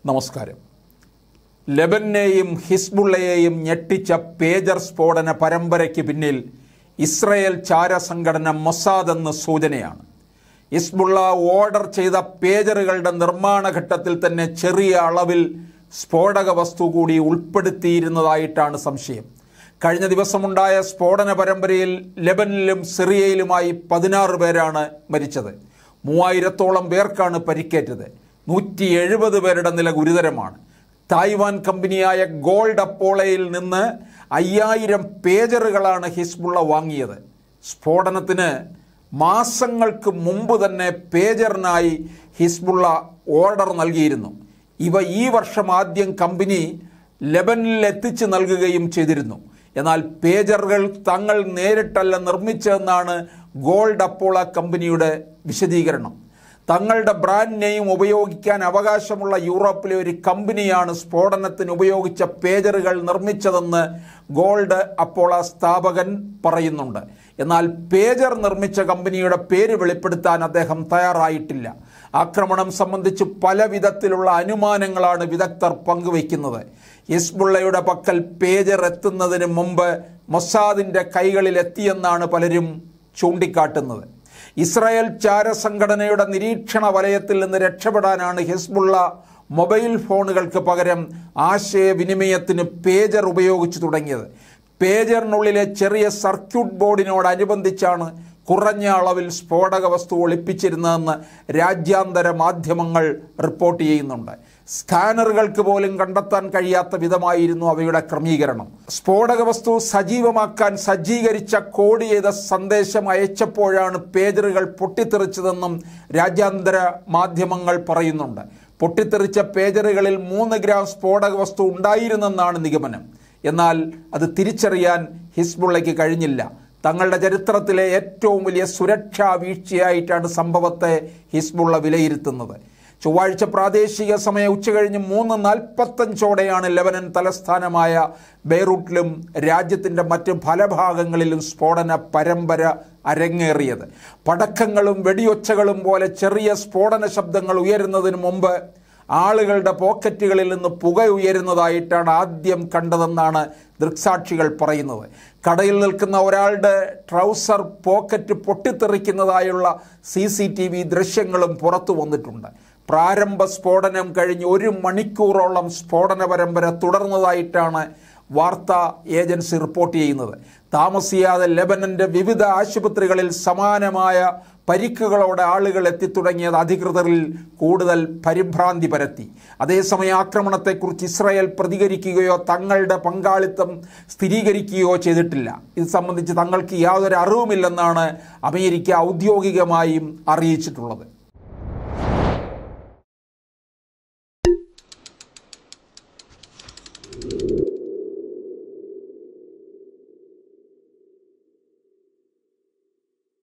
നമസ്കാരം. ലെബനനെയും ഹിസ്ബുള്ളയെയും ഞെട്ടിച്ച പേജർ സ്ഫോടന പരമ്പരയ്ക്ക് പിന്നിൽ ഇസ്രയേൽ ചാരസംഘടന മൊസാദ് എന്ന സൂചനയാണ്. ഹിസ്ബുള്ള ഓർഡർ ചെയ്ത പേജറുകളുടെ നിർമ്മാണ ഘട്ടത്തിൽ തന്നെ ചെറിയ അളവിൽ സ്ഫോടക വസ്തു കൂടി ഉൾപ്പെടുത്തിയിരുന്നതായിട്ടാണ് സംശയം. കഴിഞ്ഞ ദിവസമുണ്ടായ സ്ഫോടന പരമ്പരയിൽ ലെബനിലും സിറിയയിലുമായി 16 പേരാണ് മരിച്ചത്. 3000-ഓളം പേർക്കാണ് പരിക്കേറ്റത്. 170 പേരുടെ നില ഗുരുതരമാണ്. തായ്വാൻ കമ്പനിയായ ഗോൾഡ് അപ്പോളയിൽ നിന്ന് 5000 പേജറുകളാണ് ഹിസ്ബുള്ള വാങ്ങിയത്. സ്ഫോടനത്തിന് മാസങ്ങൾക്ക് മുമ്പ് തന്നെ പേജറിനായി ഹിസ്ബുള്ള ഓർഡർ നൽകിയിരുന്നു. ഇവ ഈ വർഷം ആദ്യം കമ്പനി ലെബനിൽ എത്തിച്ചു നൽകുകയും ചെയ്തിരുന്നു. എന്നാൽ പേജറുകൾ തങ്ങൾ നേരിട്ടല്ല നിർമ്മിച്ചതെന്നാണ് ഗോൾഡ് അപ്പോള കമ്പനിയുടെ വിശദീകരണം. തങ്ങളുടെ ബ്രാൻഡ് നെയിം ഉപയോഗിക്കാൻ അവകാശമുള്ള യൂറോപ്പിലെ ഒരു കമ്പനിയാണ് സ്ഫോടനത്തിന് ഉപയോഗിച്ച പേജറുകൾ നിർമ്മിച്ചതെന്ന് ഗോൾഡ് അപ്പോള സ്ഥാപകൻ പറയുന്നുണ്ട്. എന്നാൽ പേജർ നിർമ്മിച്ച കമ്പനിയുടെ പേര് വെളിപ്പെടുത്താൻ അദ്ദേഹം തയ്യാറായിട്ടില്ല. ആക്രമണം സംബന്ധിച്ച് പല വിധത്തിലുള്ള അനുമാനങ്ങളാണ് വിദഗ്ധർ പങ്കുവയ്ക്കുന്നത്. ഹിസ്ബുള്ളയുടെ പക്കൽ പേജർ എത്തുന്നതിന് മുമ്പ് മൊസാദിൻ്റെ കൈകളിൽ എത്തിയെന്നാണ് പലരും ചൂണ്ടിക്കാട്ടുന്നത്. ഇസ്രായേൽ ചാരസംഘടനയുടെ നിരീക്ഷണ വലയത്തിൽ നിന്ന് രക്ഷപ്പെടാനാണ് ഹിസ്ബുള്ള മൊബൈൽ ഫോണുകൾക്ക് പകരം ആശയവിനിമയത്തിന് പേജർ ഉപയോഗിച്ചു തുടങ്ങിയത്. പേജറിനുള്ളിലെ ചെറിയ സർക്യൂട്ട് ബോർഡിനോടനുബന്ധിച്ചാണ് കുറഞ്ഞ അളവിൽ സ്ഫോടക വസ്തു ഒളിപ്പിച്ചിരുന്നതെന്ന് രാജ്യാന്തര മാധ്യമങ്ങൾ റിപ്പോർട്ട് ചെയ്യുന്നുണ്ട്. സ്കാനറുകൾക്ക് പോലും കണ്ടെത്താൻ കഴിയാത്ത വിധമായിരുന്നു അവയുടെ ക്രമീകരണം. സ്ഫോടക വസ്തു സജീവമാക്കാൻ സജ്ജീകരിച്ച കോഡ് ചെയ്ത സന്ദേശം അയച്ചപ്പോഴാണ് പേജറുകൾ പൊട്ടിത്തെറിച്ചതെന്നും രാജ്യാന്തര മാധ്യമങ്ങൾ പറയുന്നുണ്ട്. പൊട്ടിത്തെറിച്ച പേജറുകളിൽ 3 ഗ്രാം സ്ഫോടക വസ്തു ഉണ്ടായിരുന്നെന്നാണ് നിഗമനം. എന്നാൽ അത് തിരിച്ചറിയാൻ ഹിസ്ബുള്ളയ്ക്ക് കഴിഞ്ഞില്ല. തങ്ങളുടെ ചരിത്രത്തിലെ ഏറ്റവും വലിയ സുരക്ഷാ വീഴ്ചയായിട്ടാണ് സംഭവത്തെ ഹിസ്ബുള്ള വിലയിരുത്തുന്നത്. ചൊവ്വാഴ്ച പ്രാദേശിക സമയം ഉച്ചകഴിഞ്ഞ് 3:45 ലെബനൻ തലസ്ഥാനമായ ബെയ്റൂട്ടിലും രാജ്യത്തിൻ്റെ മറ്റ് പല ഭാഗങ്ങളിലും സ്ഫോടന പരമ്പര അരങ്ങേറിയത്. പടക്കങ്ങളും വെടിയൊച്ചകളും പോലെ ചെറിയ സ്ഫോടന ശബ്ദങ്ങൾ ഉയരുന്നതിന് മുമ്പ് ആളുകളുടെ പോക്കറ്റുകളിൽ നിന്ന് പുക ഉയരുന്നതായിട്ടാണ് ആദ്യം കണ്ടതെന്നാണ് ദൃക്സാക്ഷികൾ പറയുന്നത്. കടയിൽ നിൽക്കുന്ന ഒരാളുടെ ട്രൗസർ പോക്കറ്റ് പൊട്ടിത്തെറിക്കുന്നതായുള്ള CCTV ദൃശ്യങ്ങളും പുറത്തു വന്നിട്ടുണ്ട്. പ്രാരംഭ സ്ഫോടനം കഴിഞ്ഞ് 1 മണിക്കൂറോളം സ്ഫോടന പരമ്പര തുടർന്നതായിട്ടാണ് വാർത്താ ഏജൻസി റിപ്പോർട്ട് ചെയ്യുന്നത്. താമസിയാതെ ലെബനൻ്റെ വിവിധ ആശുപത്രികളിൽ സമാനമായ പരിക്കുകളോടെ ആളുകൾ എത്തിത്തുടങ്ങിയത് അധികൃതരിൽ കൂടുതൽ പരിഭ്രാന്തി പരത്തി. അതേസമയം ആക്രമണത്തെക്കുറിച്ച് ഇസ്രായേൽ പ്രതികരിക്കുകയോ തങ്ങളുടെ പങ്കാളിത്തം സ്ഥിരീകരിക്കുകയോ ചെയ്തിട്ടില്ല. ഇത് സംബന്ധിച്ച് തങ്ങൾക്ക് യാതൊരു അറിവുമില്ലെന്നാണ് അമേരിക്ക ഔദ്യോഗികമായും അറിയിച്ചിട്ടുള്ളത്.